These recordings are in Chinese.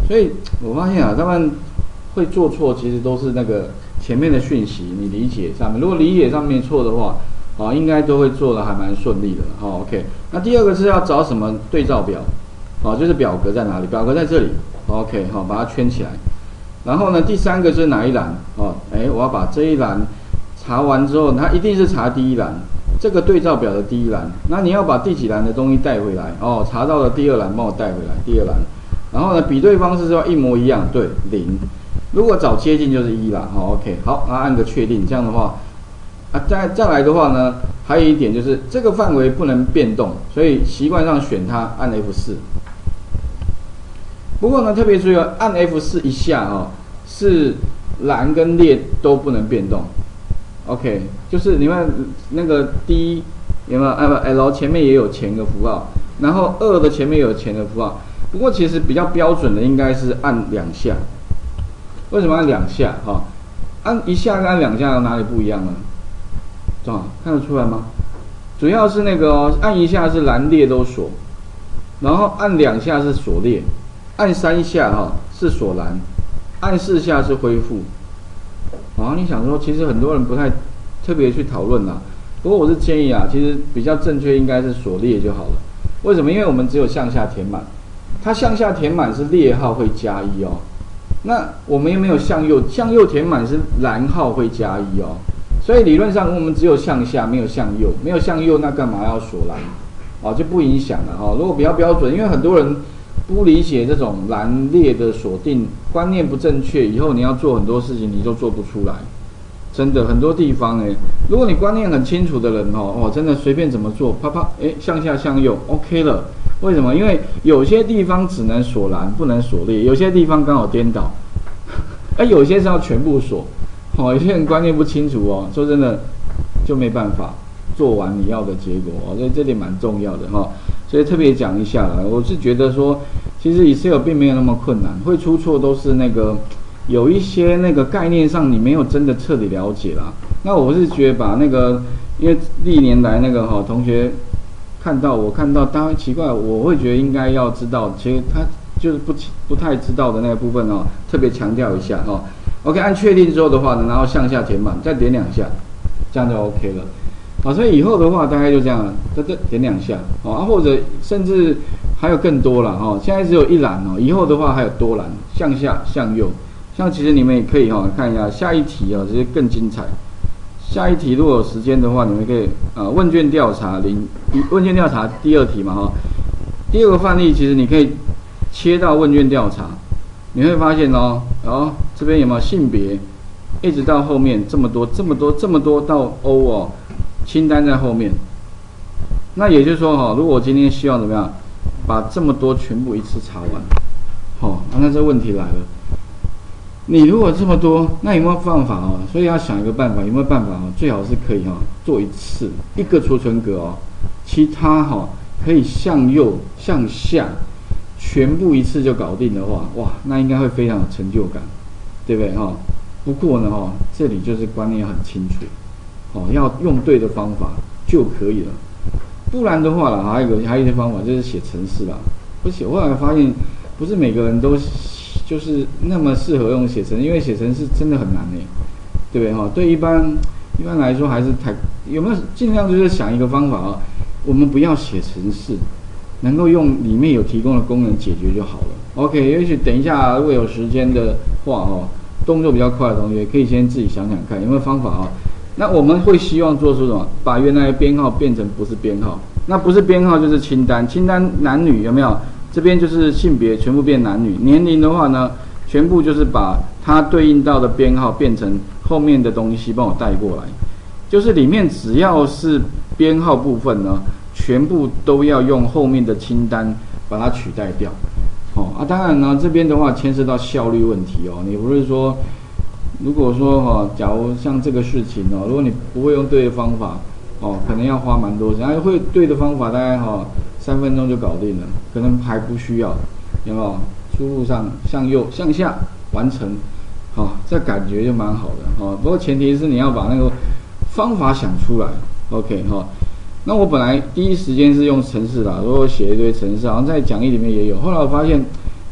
所以我发现啊，他们会做错，其实都是那个前面的讯息你理解上面，如果理解上面错的话，应该都会做的还蛮顺利的。OK， 那第二个是要找什么对照表，就是表格在哪里？表格在这里。OK， 把它圈起来。然后呢，第三个是哪一栏？我要把这一栏查完之后，它一定是查第一栏，这个对照表的第一栏。那你要把第几栏的东西带回来？查到了第二栏，帮我带回来第二栏。然后呢，比对方式是要一模一样，对，0。如果找接近就是1啦。OK， 好，那按个确定，这样的话，再来的话呢，还有一点就是这个范围不能变动，所以习惯上选它按 F4。不过呢，特别注意按 F4一下是栏跟列都不能变动。OK， 就是你们那个 D 有没有L 前面也有前个符号，然后2的前面有前的符号。不过其实比较标准的应该是按2下。为什么按2下？按1下跟按2下有哪里不一样呢？看得出来吗？主要是那个按1下是栏列都锁，然后按2下是锁列，按3下是锁栏，按4下是恢复。你想说，其实很多人不太特别去讨论啦。不过我是建议其实比较正确应该是锁列就好了。为什么？因为我们只有向下填满，它向下填满是列号会加1那我们又没有向右填满是栏号会加1所以理论上我们只有向下没有向右，没有向右那干嘛要锁栏？就不影响了如果比较标准，因为很多人不理解这种栏列的锁定观念不正确，以后你要做很多事情你就做不出来。真的很多地方如果你观念很清楚的人真的随便怎么做，啪啪向下向右 OK 了。为什么？因为有些地方只能锁栏不能锁列，有些地方刚好颠倒，有些是要全部锁。有些人观念不清楚说真的就没办法做完你要的结果所以这点蛮重要的所以特别讲一下啦。我是觉得说，其实 Excel 并没有那么困难，会出错都是那个有一些那个概念上你没有真的彻底了解啦。那我是觉得把那个，因为历年来那个同学看到，当然奇怪，我会觉得应该要知道，其实他就是不太知道的那个部分特别强调一下OK， 按确定之后的话呢，然后向下填满，再点2下，这样就 OK 了。所以以后的话大概就这样了，点2下或者甚至还有更多了现在只有1栏以后的话还有多栏，向下向右。像其实你们也可以看一下下一题这些更精彩。下一题如果有时间的话，你们可以问卷调查问卷调查第2题嘛第二个范例其实你可以切到问卷调查，你会发现这边有没有性别，一直到后面这么多到 O 清单在后面。那也就是说如果我今天希望怎么样把这么多全部一次查完那这问题来了，你如果这么多，那有没有办法所以要想一个办法，有没有办法最好是可以做一次一个储存格其他可以向右向下全部一次就搞定的话，哇，那应该会非常有成就感，对不对不过呢这里就是观念很清楚要用对的方法就可以了。不然的话还有一些方法就是写程式啦。不写，后来发现不是每个人都就是那么适合用写程式，因为写程式真的很难对不对对一般来说还是有没有尽量就是想一个方法我们不要写程式，能够用里面有提供的功能解决就好了。OK， 也许等一下如果有时间的话动作比较快的同学可以先自己想想看有没有方法那我们会希望做出什么？把原来的编号变成不是编号，那不是编号就是清单男女有没有？这边就是性别全部变男女，年龄的话呢，全部就是把它对应到的编号变成后面的东西帮我带过来，就是里面只要是编号部分呢，全部都要用后面的清单把它取代掉。当然呢，这边的话牵涉到效率问题你不是说，如果说假如像这个事情如果你不会用对的方法可能要花蛮多时间，会对的方法大概3分钟就搞定了，可能还不需要，有没有？输入上向右向下完成，这感觉就蛮好的不过前提是你要把那个方法想出来 ，OK 那我本来第一时间是用程式啦，如果写一堆程式，好像在讲义里面也有，后来我发现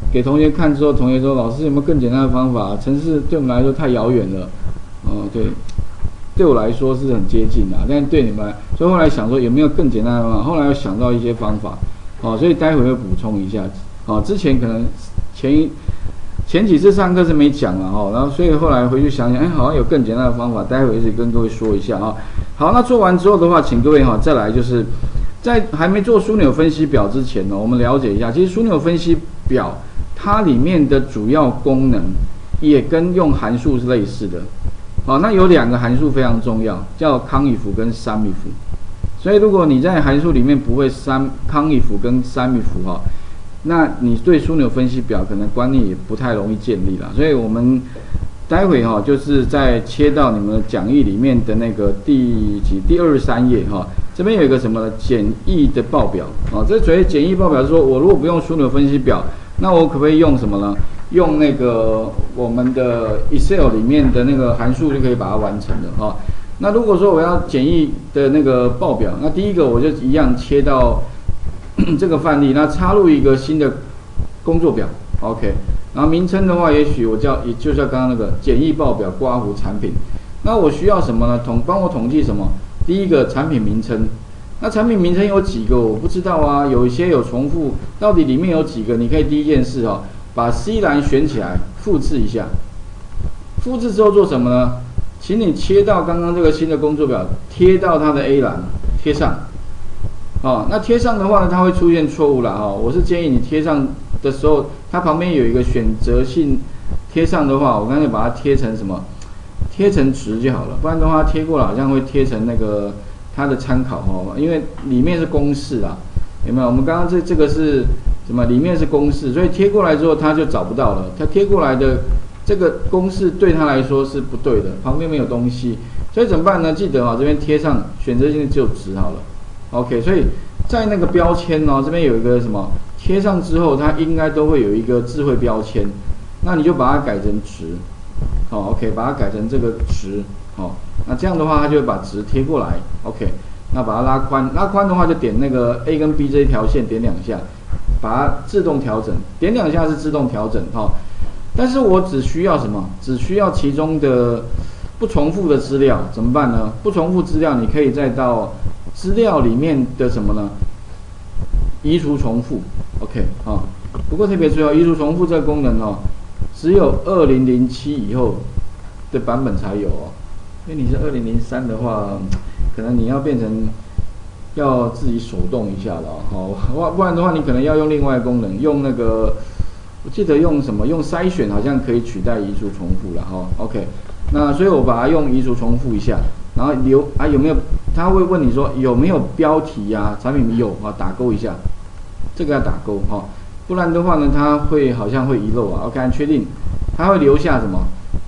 给同学看之后，同学说老师有没有更简单的方法？程式对我们来说太遥远了。对，对我来说是很接近的，但是对你们，所以后来想说有没有更简单的方法？后来又想到一些方法，所以待会会补充一下。之前可能前几次上课是没讲了然后所以后来回去想想，好像有更简单的方法，待会一直跟各位说一下好，那做完之后的话，请各位再来就是在还没做枢纽分析表之前呢，我们了解一下，其实枢纽分析表它里面的主要功能也跟用函数是类似的。那有2个函数非常重要，叫CONIF跟SUMIF。所以如果你在函数里面不会CONIF跟SUMIF那你对枢纽分析表可能观念也不太容易建立啦。所以我们待会就是在切到你们的讲义里面的那个第23页这边有一个什么简易的报表这所谓简易报表是说我如果不用枢纽分析表，那我可不可以用什么呢？用那个我们的 Excel 里面的那个函数就可以把它完成的那如果说我要简易的那个报表，那第一个我就一样切到这个范例，那插入一个新的工作表 ，OK。然后名称的话，也许也就像刚刚那个简易报表刮胡产品。那我需要什么呢？帮我统计什么？第一个产品名称。那产品名称有几个我不知道啊，有一些有重复，到底里面有几个？你可以第一件事把 C 栏选起来，复制一下。复制之后做什么呢？请你切到刚刚这个新的工作表，贴到它的 A 栏，贴上。那贴上的话呢，它会出现错误啦我是建议你贴上的时候，它旁边有一个选择性贴上的话，我刚才把它贴成什么？贴成值就好了，不然的话贴过来好像会贴成那个它的参考因为里面是公式啦，有没有？我们刚刚这个是什么？里面是公式，所以贴过来之后它就找不到了。它贴过来的这个公式对它来说是不对的，旁边没有东西，所以怎么办呢？记得这边贴上选择性只有值好了。OK， 所以在那个标签这边有一个什么？贴上之后，它应该都会有一个智慧标签，那你就把它改成值。OK， 把它改成这个值。那这样的话，它就会把值贴过来。OK， 那把它拉宽，拉宽的话就点那个 A 跟 B 这一条线，点2下，把它自动调整。点2下是自动调整但是我只需要什么？只需要其中的不重复的资料，怎么办呢？不重复资料，你可以再到资料里面的什么呢？移除重复 ，OK 不过特别注意移除重复这个功能只有2007以后的版本才有因为你是2003的话，可能你要变成要自己手动一下了不然的话你可能要用另外的功能，用那个我记得用什么？用筛选好像可以取代移除重复了OK， 那所以我把它用移除重复一下。然后有没有？他会问你说有没有标题产品有打勾一下，这个要打勾不然的话呢，它好像会遗漏OK， 确定，它会留下什么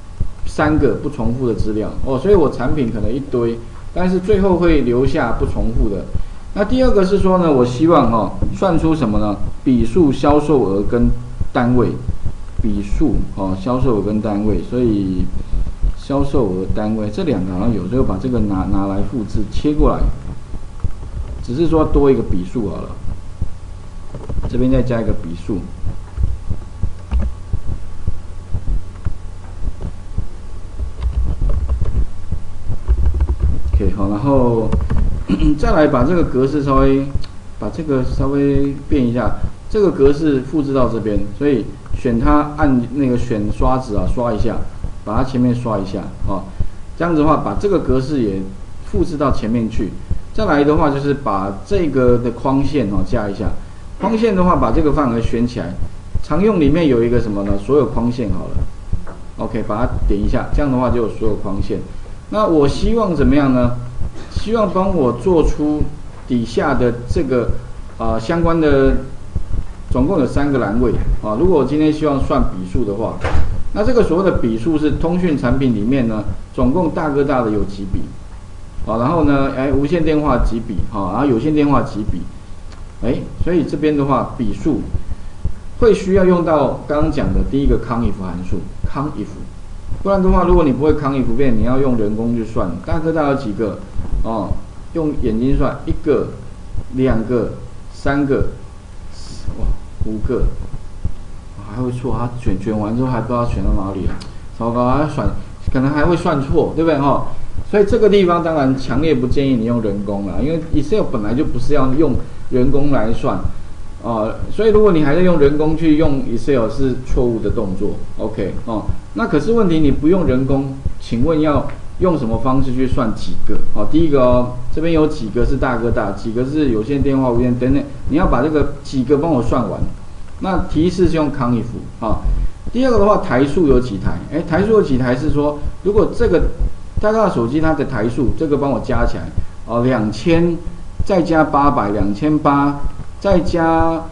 ？3个不重复的资料所以我产品可能一堆，但是最后会留下不重复的。那第二个是说呢，我希望算出什么呢？笔数、销售额跟单位，笔数销售额跟单位，所以。销售额单位这2个好像有，所以把这个拿来复制切过来，只是说多一个笔数好了，这边再加一个笔数。OK 然后再来把这个格式稍微变一下，这个格式复制到这边，所以选它按那个选刷子刷一下。把它前面刷一下这样子的话把这个格式也复制到前面去。再来的话就是把这个的框线加一下，框线的话把这个范围选起来，常用里面有一个什么呢？所有框线好了 OK， 把它点一下，这样的话就有所有框线。那我希望怎么样呢？希望帮我做出底下的这个相关的总共有3个栏位如果我今天希望算笔数的话，那这个所谓的笔数是通讯产品里面呢，总共大哥大的有几笔然后呢，无线电话几笔然后有线电话几笔所以这边的话，笔数会需要用到刚刚讲的第一个 CONIF 函数 CONIF， 不然的话，如果你不会 CONIF 你要用人工去算，大哥大有几个用眼睛算，1个、2个、3个，5个， 还会错，他卷完之后还不知道选到哪里了，糟糕，他可能还会算错，对不对哈？所以这个地方当然强烈不建议你用人工啦，因为 Excel 本来就不是要用人工来算。所以如果你还在用人工去用 Excel 是错误的动作 ，OK 哦。那可是问题你不用人工，请问要用什么方式去算几个？第一个哦，这边有几个是大哥大，几个是有线电话、无线等等，你要把这个几个帮我算完。那提示是用 COUNTIF 第二个的话，台数有几台？台数有几台是说，如果这个大哥大手机它的台数，这个帮我加起来2000，再加800，2800。再加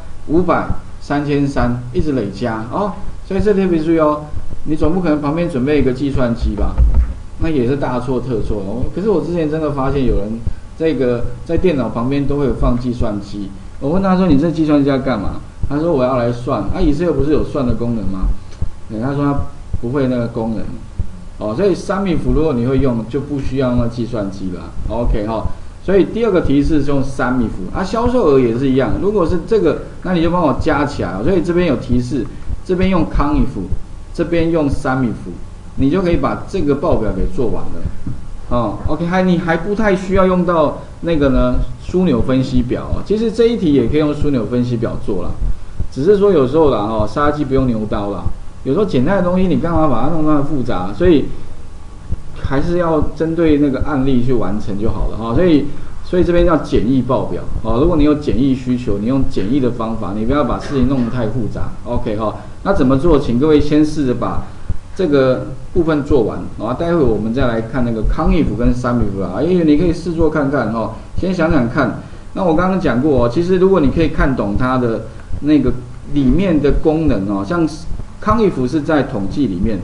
500，3300，一直累加所以这特别注意你总不可能旁边准备一个计算机吧？那也是大错特错可是我之前真的发现有人这个在电脑旁边都会有放计算机。我问他说：“你这计算机要干嘛？”他说：“我要来算。”Excel 不是有算的功能吗？他说他不会那个功能所以3MIF如果你会用，就不需要那计算机了。OK 所以第二个提示是用3MIF销售额也是一样。如果是这个，那你就帮我加起来所以这边有提示，这边用 COUNTIF， 这边用3MIF，你就可以把这个报表给做完了OK， 你还不太需要用到那个呢枢纽分析表其实这一题也可以用枢纽分析表做啦，只是说有时候啦杀鸡不用牛刀啦，有时候简单的东西你干嘛把它弄那么复杂？所以还是要针对那个案例去完成就好了所以这边叫简易报表如果你有简易需求，你用简易的方法，你不要把事情弄得太复杂 OK 那怎么做？请各位先试着把这个部分做完待会我们再来看那个 COUNTIF 跟3MIF因为你可以试做看看先想想看。那我刚刚讲过其实如果你可以看懂它的那个里面的功能像 COUNTIF 是在统计里面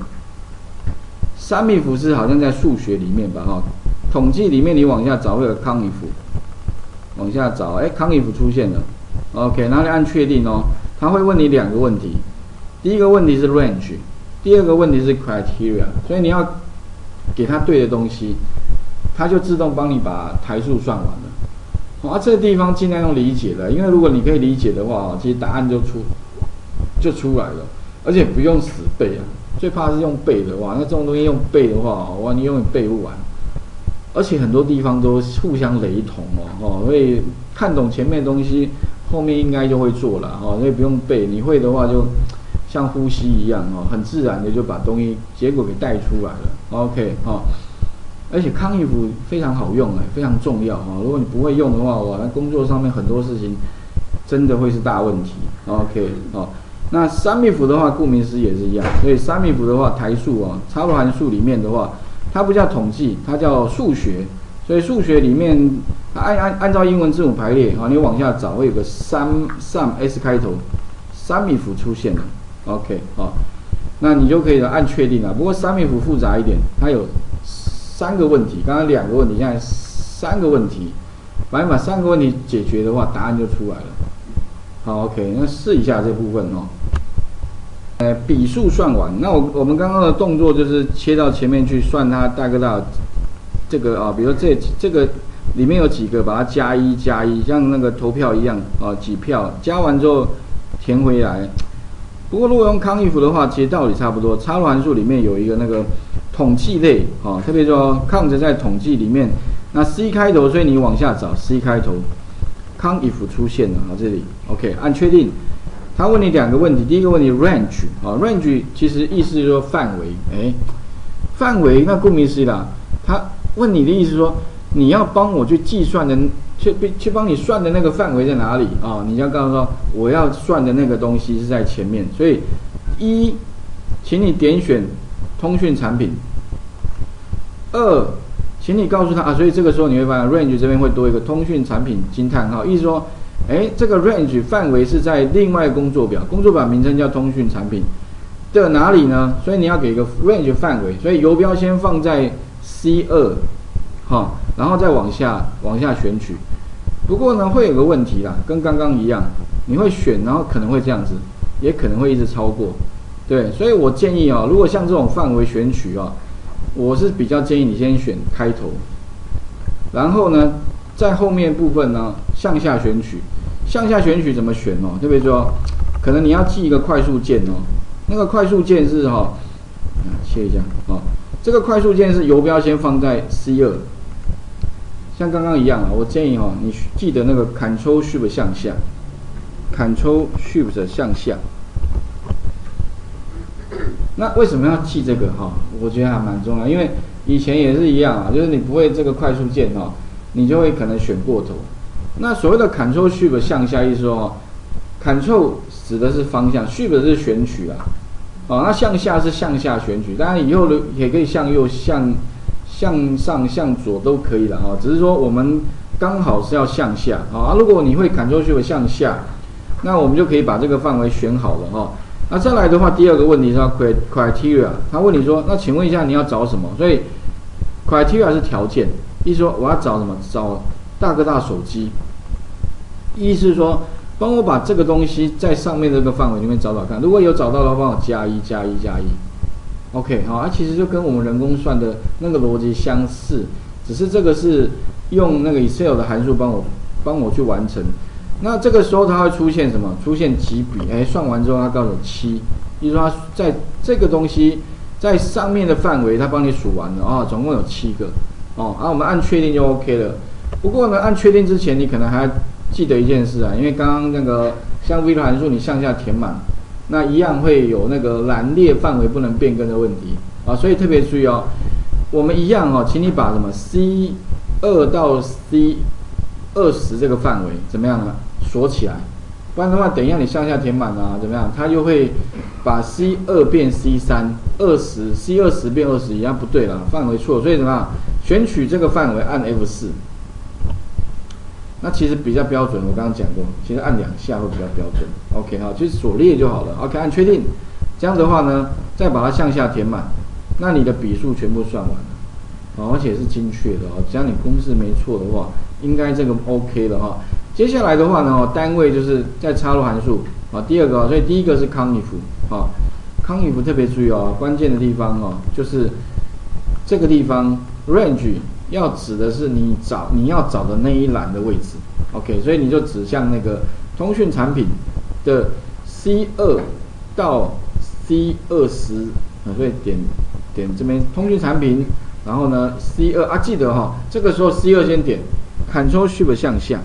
，3MIF是好像在数学里面吧统计里面你往下找会有 COUNTIF， 往下找COUNTIF 出现了 OK， 然后你按确定他会问你2个问题，第一个问题是 range， 第二个问题是 criteria， 所以你要给他对的东西，他就自动帮你把台数算完了这个地方尽量用理解的，因为如果你可以理解的话其实答案就出来了，而且不用死背最怕是用背的那这种东西用背的话你永远背不完，而且很多地方都互相雷同所以看懂前面的东西，后面应该就会做了所以不用背，你会的话就像呼吸一样很自然的就把东西结果给带出来了 OK 而且COUNTIF非常好用非常重要如果你不会用的话那工作上面很多事情真的会是大问题 OK 那3MIF的话，顾名思义也是一样，所以3MIF的话，台数插入函数里面的话，它不叫统计，它叫数学。所以数学里面，它按照英文字母排列你往下找会有个sum S 开头，3MIF出现了 ，OK 那你就可以按确定了。不过3MIF复杂一点，它有3个问题，刚刚2个问题，现在3个问题，反正把3个问题解决的话，答案就出来了。好 ，OK， 那试一下这部分笔数算完，那我们刚刚的动作就是切到前面去算它大哥大这个比如说这个里面有几个，把它加一，像那个投票一样几票加完之后填回来。不过如果用COUNTIF的话，其实道理差不多。插入函数里面有一个那个统计类特别说 count 在统计里面，那 C 开头，所以你往下找 C 开头。COUNTIF 出现了这里 OK 按确定。他问你2个问题，第一个问题 range range 其实意思就是说范围范围那顾名思义啦，他问你的意思是说你要帮我去计算的去帮你算的那个范围在哪里你要告诉说我要算的那个东西是在前面，所以1请你点选通讯产品，2请你告诉他所以这个时候你会发现 range 这边会多一个通讯产品惊叹号，意思说这个 range 范围是在另外工作表名称叫通讯产品的哪里呢？所以你要给一个 range 范围，所以游标先放在 C2 然后再往下选取。不过呢会有个问题啦，跟刚刚一样，你会选然后可能会这样子，也可能会一直超过，对，所以我建议如果像这种范围选取我是比较建议你先选开头，然后呢在后面部分呢向下选取。向下选取怎么选特别说可能你要记一个快速键哦，那个快速键是切一下这个快速键是游标先放在 C2，像刚刚一样我建议你记得那个 Ctrl Shift 向下 ，Ctrl Shift 向下。那为什么要记这个我觉得还蛮重要，因为以前也是一样就是你不会这个快速键你就会可能选过头。那所谓的 Ctrl Shift 向下，意思说Ctrl 指的是方向 ，Shift 是选取那向下是向下选取，当然以后也可以向右、向上、向左都可以了只是说我们刚好是要向下如果你会 Ctrl Shift 向下，那我们就可以把这个范围选好了那再来的话，第二个问题是 criteria， 他问你说，那请问一下你要找什么？所以 criteria 是条件，意思说我要找什么？找大哥大手机，意思是说帮我把这个东西在上面这个范围里面找找看，如果有找到的话，帮我加1加1加1。OK， 其实就跟我们人工算的那个逻辑相似，只是这个是用那个 Excel 的函数帮我去完成。那这个时候它会出现什么？出现几笔？算完之后它告诉我7，意思说它在这个东西在上面的范围，它帮你数完了总共有7个我们按确定就 OK 了。不过呢，按确定之前，你可能还要记得一件事因为刚刚那个像 VLOOKUP 函数你向下填满，那一样会有那个栏列范围不能变更的问题所以特别注意我们一样请你把什么 C2 到 C20这个范围怎么样呢？锁起来，不然的话，等一下你向下填满怎么样？它就会把 C2 变 C3，C20 变21，一样不对了，范围错，所以怎么样？选取这个范围按 F4。那其实比较标准，我刚刚讲过，其实按2下会比较标准。OK 就是锁列就好了。OK， 按确定，这样的话呢，再把它向下填满，那你的笔数全部算完了而且是精确的只要你公式没错的话，应该这个 OK 了接下来的话呢单位就是再插入函数第二个所以第一个是 CONIF CONIF 特别注意关键的地方就是这个地方 range 要指的是你要找的那一栏的位置 OK， 所以你就指向那个通讯产品的 C2 到 C20所以点这边通讯产品，然后呢 C2 记得这个时候 C2 先点 Ctrl Shift 向下，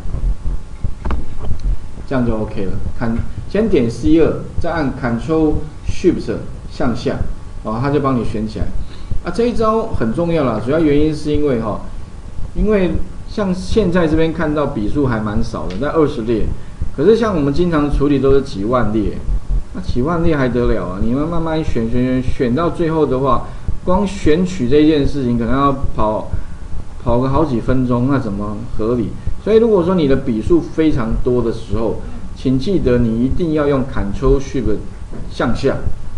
这样就 OK 了。先点 C2， 再按 Ctrl Shift 向下，它就帮你选起来。这一招很重要啦，主要原因是因为因为像现在这边看到笔数还蛮少的，在20列，可是像我们经常处理都是几万列，那几万列还得了你们慢慢选到最后的话，光选取这件事情可能要跑个好几分钟，那怎么合理？所以如果说你的笔数非常多的时候，请记得你一定要用 Ctrl Shift 向下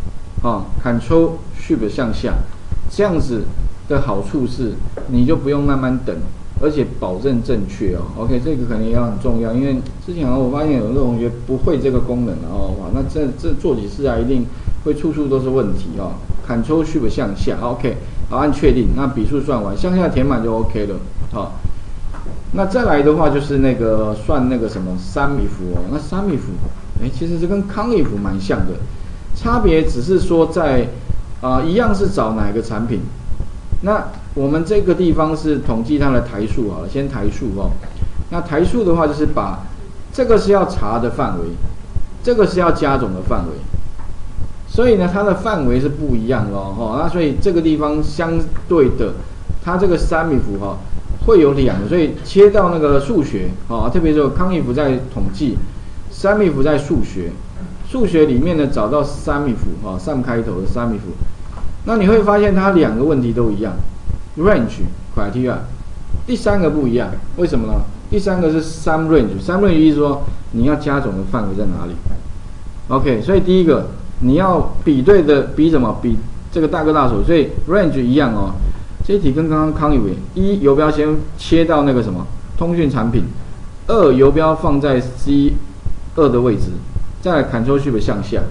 Ctrl Shift 向下，这样子的好处是你就不用慢慢等，而且保证正确OK， 这个可能也很重要，因为之前我发现有的同学不会这个功能那这做几次一定会处处都是问题Ctrl Shift 向下 OK， 好，按确定，那笔数算完，向下填满就 OK 了那再来的话就是那个算那个什么 SUMIF 那 SUMIF 其实这跟 CONIF 蛮像的，差别只是说在一样是找哪个产品。那我们这个地方是统计它的台数好了，先台数那台数的话就是把这个是要查的范围，这个是要加总的范围，所以呢它的范围是不一样的那所以这个地方相对的，它这个 SUMIF 会有2个，所以切到那个数学特别是 CONIF 在统计 ，SUMIF 在数学里面呢找到 SUMIF SUM 开头的 SUMIF， 那你会发现它2个问题都一样 ，range criteria， 第3个不一样，为什么呢？第3个是 sum range 意思说你要加总的范围在哪里 ？OK， 所以第一个你要比对的比什么？比这个大哥大手，所以 range 一样这一题跟刚刚CONIF一游标先切到那个什么通讯产品，2游标放在 C2 的位置，再来 Ctrl Shift 向下。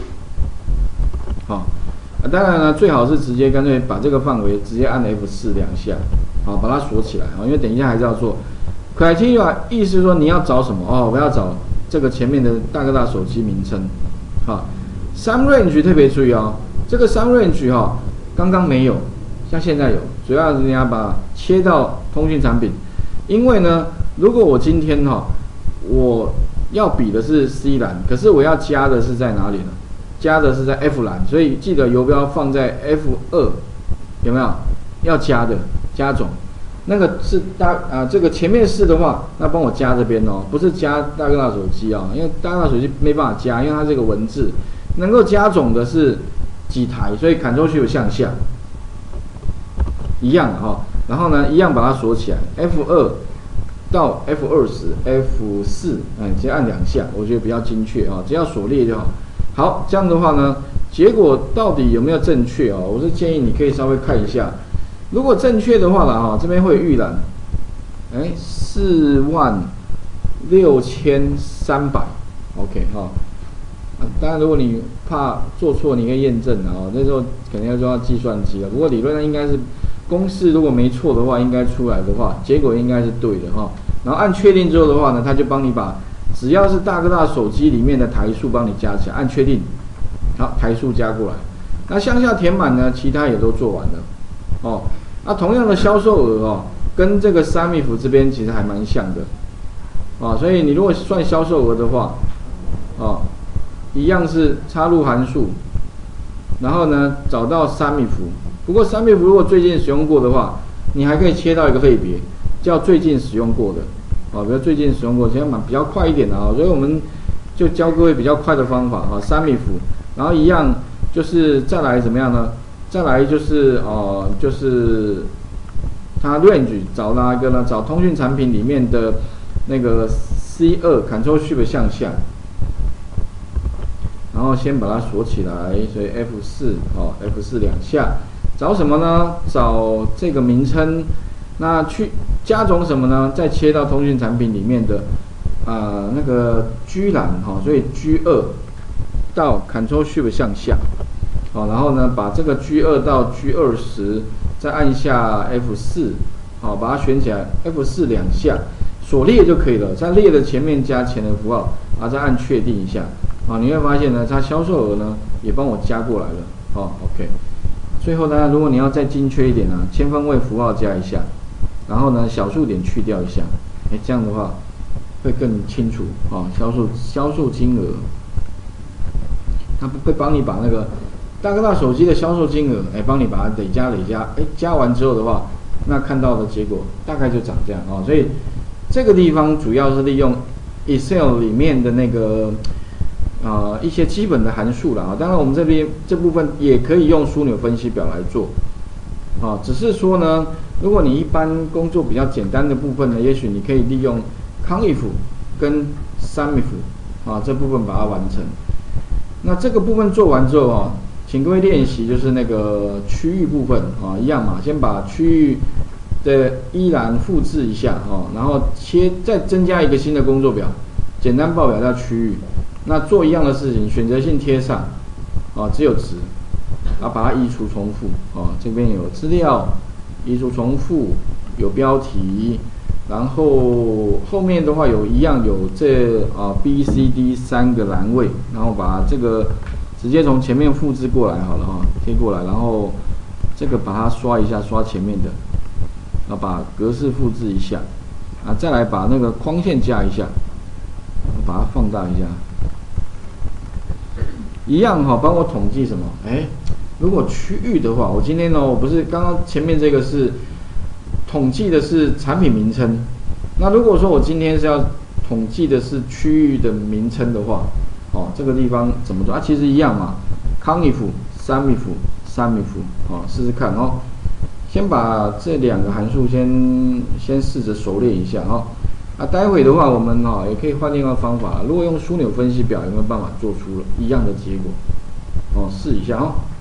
当然呢，最好是直接干脆把这个范围直接按 F4 2下，把它锁起来因为等一下还是要做。Criteria 意思说你要找什么我要找这个前面的大哥大手机名称。好，Sum Range 特别注意哦，这个 Sum Range 哈，刚刚没有，像现在有，主要是你要把切到通讯产品，因为呢，如果我今天我要比的是 C 栏，可是我要加的是在哪里呢？加的是在 F 栏，所以记得游标放在 F2，有没有？要加的加总，那个是这个前面是的话，那帮我加这边哦，不是加大哥大手机啊，因为大哥大手机没办法加，因为它这个文字能够加总的是几台，所以 Ctrl+Shift 向下，一样的哈，然后呢，一样把它锁起来 ，F2到 F20、F4，直接按2下，我觉得比较精确啊，只要锁列就好。好，这样的话呢，结果到底有没有正确哦？我是建议你可以稍微看一下，如果正确的话啦哈，这边会预览46300 ，OK 哈。当然，如果你怕做错，你可以验证啊，那时候肯定要用到计算机了。不过理论上应该是公式，如果没错的话，应该出来的话，结果应该是对的哈。然后按确定之后的话呢，它就帮你把只要是大哥大手机里面的台数帮你加起来，按确定，好，台数加过来。那向下填满呢，其他也都做完了哦。那同样的销售额跟这个 SUMIF 这边其实还蛮像的所以你如果算销售额的话一样是插入函数，然后呢找到 SUMIF。不过 SUMIF 如果最近使用过的话，你还可以切到一个类别，叫最近使用过的比如最近使用过，现在比较快一点的所以我们就教各位比较快的方法SUMIF，然后一样就是再来怎么样呢？再来就是就是它 range 找哪一个呢？找通讯产品里面的那个 C2 Ctrl+Shift 向下。然后先把它锁起来，所以 F4 2下，找什么呢？找这个名称，那去加总什么呢？再切到通讯产品里面的那个 G 栏所以 G2 到 Ctrl+Shift 向下，然后呢把这个 G2 到 G20，再按下 F4，把它选起来 ，F4 2下，锁列就可以了，在列的前面加前的符号，再按确定一下。你会发现呢，它销售额呢也帮我加过来了，OK。最后呢，如果你要再精确一点呢，千分位符号加一下，然后呢小数点去掉一下，这样的话会更清楚销售金额，它会帮你把那个大哥大手机的销售金额，帮你把它累加，加完之后的话，那看到的结果大概就长这样所以这个地方主要是利用 Excel 里面的那个。一些基本的函数啦当然我们这部分也可以用枢纽分析表来做只是说呢，如果你一般工作比较简单的部分呢，也许你可以利用 CONIF 跟 SUMIF 这部分把它完成。那这个部分做完之后请各位练习就是那个区域部分一样嘛，先把区域的依栏复制一下然后再增加一个新的工作表，简单报表叫区域。那做一样的事情，选择性贴上只有值把它移除重复这边有资料移除重复，有标题，然后后面的话有这B、C、D 3个栏位，然后把这个直接从前面复制过来好了贴过来，然后这个把它刷一下，刷前面的，把格式复制一下再来把那个框线加一下，把它放大一下。一样帮我统计什么？如果区域的话，我今天我不是刚刚前面这个是统计的是产品名称，那如果说我今天是要统计的是区域的名称的话，这个地方怎么做其实一样嘛 ，CONIF、SUMIF 试试看先把这2个函数先试着熟练一下待会的话我们也可以换另外方法，如果用枢纽分析表有没有办法做出一样的结果试一下